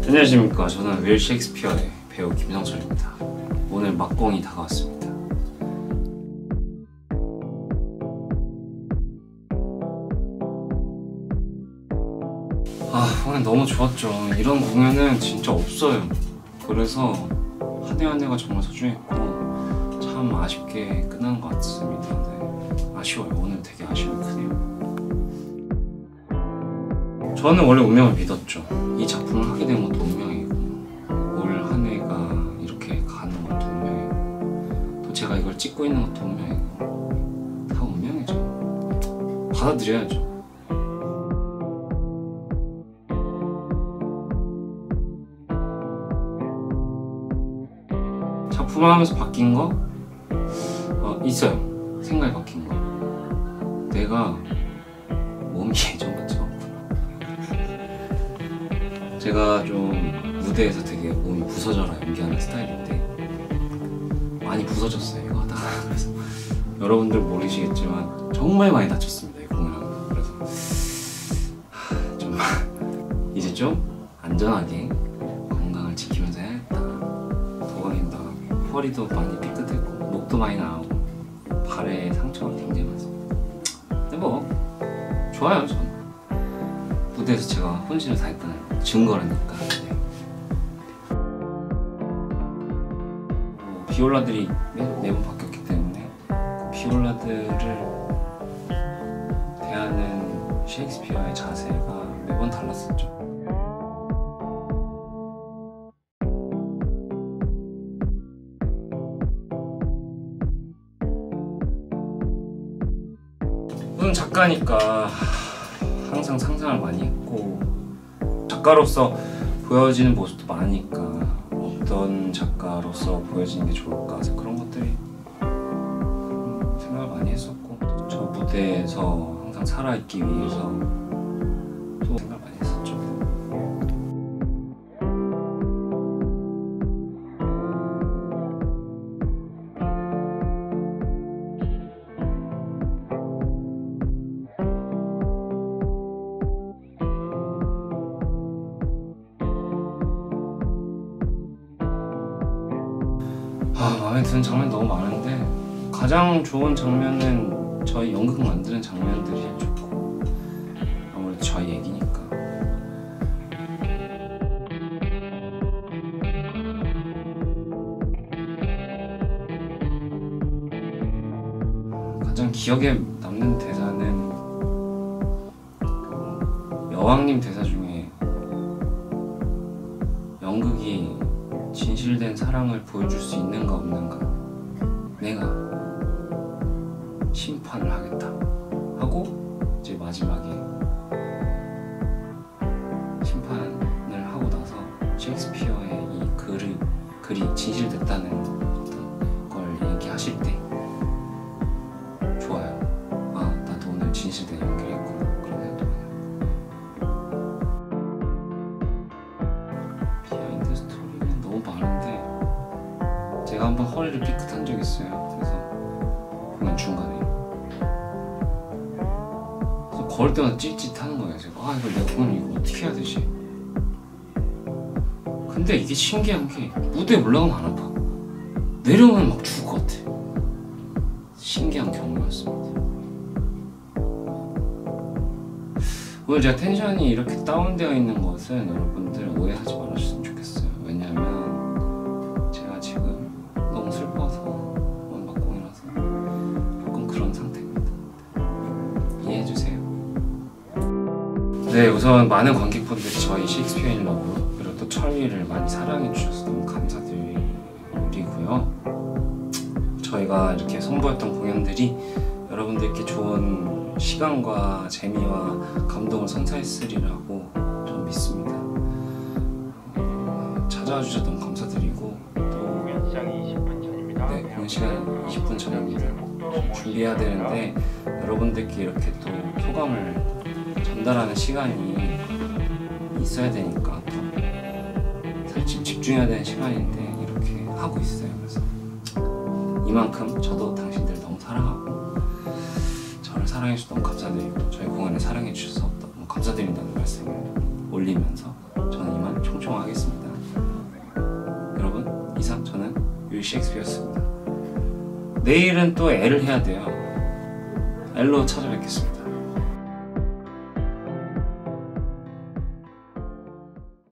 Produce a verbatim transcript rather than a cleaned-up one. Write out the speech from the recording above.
안녕하십니까. 저는 윌 셰익스피어의 배우 김성철입니다. 오늘 막공이 다가왔습니다. 아, 공연 너무 좋았죠. 이런 공연은 진짜 없어요. 그래서 한 해 한 해가 정말 소중했고 참 아쉽게 끝난 것 같습니다. 네, 아쉬워요. 오늘 되게 아쉬움이 크네요. 저는 원래 운명을 믿었죠. 이 작품을 하게 된 것도 운명이고 올 한 해가 이렇게 가는 것도 운명이고 또 제가 이걸 찍고 있는 것도 운명이고 다 운명이죠. 받아들여야죠. 작품을 하면서 바뀐 거? 어, 있어요. 생각이 바뀐 거. 내가 몸이 예전같죠. 제가 좀 무대에서 되게 몸이 부서져라 연기하는 스타일인데 많이 부서졌어요 이거 하다가. 그래서 여러분들 모르시겠지만 정말 많이 다쳤습니다 이 공연하고. 그래서 하, 좀 이제 좀 안전하게 건강을 지키면서 해야겠다. 도강인다. 허리도 많이 삐끗했고 목도 많이 나오고 발에 상처가 굉장히 많습니다. 근데 뭐 좋아요. 저는 무대에서 제가 혼신을 다했다는 증거라니까. 네. 어, 비올라들이 매번 바뀌었기 때문에 그 비올라들을 대하는 셰익스피어의 자세가 매번 달랐었죠. 우선 작가니까 항상 상상을 많이 했고 작가로서 보여지는 모습도 많으니까 어떤 작가로서 보여지는 게 좋을까 해서 그런 것들이 생각을 많이 했었고 저 무대에서 항상 살아있기 위해서 또 생각을 많이 했었죠. 아, 마음에 드는 장면이 너무 많은데 가장 좋은 장면은 저희 연극 만드는 장면들이 제일 좋고 아무래도 저희 얘기니까. 가장 기억에 남는 대사는 여왕님 대사 중에 연극이 진실된 사랑을 보여줄 수 있는가 없는가 내가 심판을 하겠다 하고 이제 마지막에 심판을 하고 나서 셰익스피어의 이 글을, 글이 진실됐다는 어떤 걸 얘기하실 때 좋아요. 아, 나도 오늘 진실된 연기를 했구나. 그런 생각도 많이 해요. 비하인드 스토리는 너무 많은데 제가 한번 허리를 삐끗한 적이 있어요. 그래서 공연 중간에 그래서 걸을 때마다 찔찔하는 거예요. 제가 아 이거 내가 공연 이거 어떻게 해야 되지? 근데 이게 신기한 게 무대에 올라가면 안 아파. 내려오면 막 죽을 것 같아. 신기한 경험이었습니다. 오늘 제가 텐션이 이렇게 다운되어 있는 것은 여러분들 오해하지 말아주셨으면 좋겠어요. 왜냐면 제가 지금 너무 슬퍼서 오늘 막공이라서 조금 그런 상태입니다. 이해해주세요. 네, 우선 많은 관객분들이 저희 셰익스피어 인 러브 그리고 또 철미를 많이 사랑해주셔서 너무 감사드리고요. 저희가 이렇게 선보였던 공연들이 여러분들께 좋은 시간과 재미와 감동을 선사했으리라고 좀 믿습니다. 어, 찾아와 주셔서 너무 감사드리고 또 공연 시작이 이십 분 전입니다. 네, 공연 시간 이십 분 전입니다. 준비해야 되는데 여러분들께 이렇게 또 소감을 전달하는 시간이 있어야 되니까 또 사실 집중해야 되는 시간인데 이렇게 하고 있어요. 그래서 이만큼 저도 당신들 너무 사랑하고 저를 사랑해주셔서 너무 감사드리고 저희 공연을 사랑해주셔서 너무 감사드린다는 말씀을 올리면서 저는 이만 총총하겠습니다. 셰익스피어였습니다. 내일은 또 L을 해야 돼요. L로 찾아뵙겠습니다.